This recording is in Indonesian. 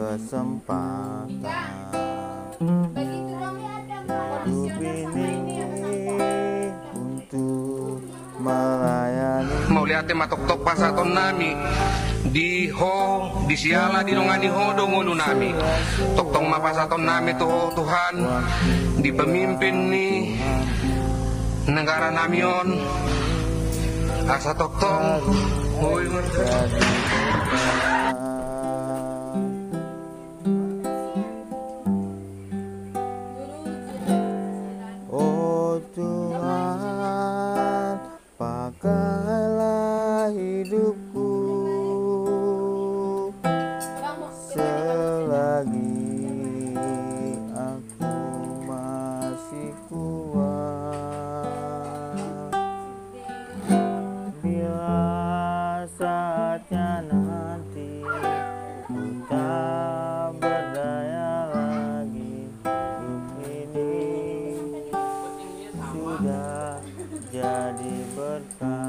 kesempatan hidup ini untuk melayani. Mau lihat matok-tok pasaton nami di siala di nongani ho dongono nami tok-tok mapasaton nami tuh Tuhan di pemimpin nih negara namion asa tok-tok hoi Oh Tuhan, pakailah hidupku selagi aku masih kuat. Bila saatnya nanti ku tak berdaya lagi, hidup ini sudah jadi berkah.